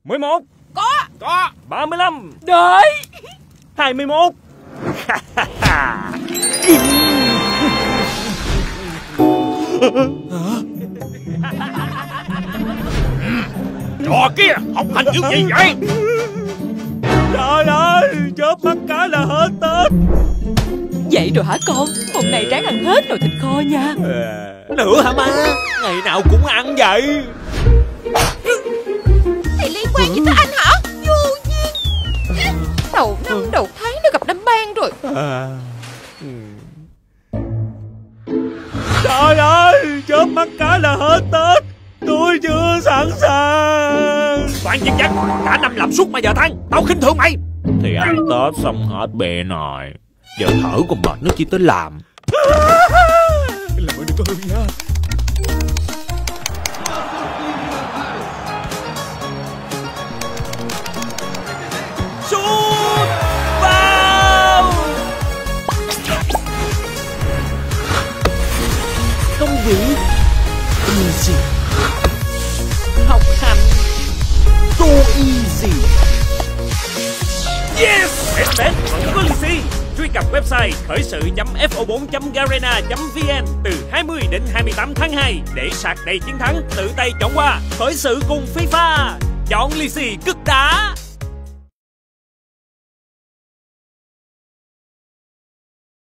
11. Có. 35. Đợi. 21. Trò kia học hành như gì vậy? Trời ơi, chớp mắt cái là hết Tết. Vậy rồi hả con? Hôm nay ráng ăn hết nồi thịt kho nha. Nữa hả má? Ngày nào cũng ăn vậy. Thì liên quan gì tới anh hả? Vô duyên. Đầu năm đầu tháng nó gặp đám ban rồi. Trời ơi, chớp mắt cái là hết Tết. Tôi chưa sẵn sàng. Toàn dân dân, cả năm làm suốt mà giờ than. Tao khinh thường mày. Thì ăn Tết xong hết bề nồi. Giờ thở còn mệt nó chỉ tới làm. Làm ơn đừng có hư nha. Sút vào. Công việc easy. Học hành so easy. Yes! Tết vẫn có lì xì. Truy cập website khởi sự.fo4.garena.vn từ 20 đến 28 tháng 2 để sạc đầy chiến thắng, tự tay chọn qua khởi sự cùng FIFA. Chọn lì xì cực đã.